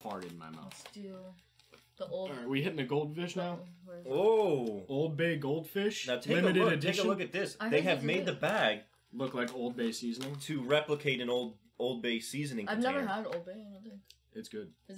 farted in my mouth. Let's do the old. Alright, we hitting the goldfish now? Oh. Old Bay Goldfish. Now take limited a look. edition. Take a look at this. I They heard have they made do the it. bag Look like Old Bay seasoning. to replicate an Old Bay seasoning I've container. never had Old Bay. I don't think. It's good.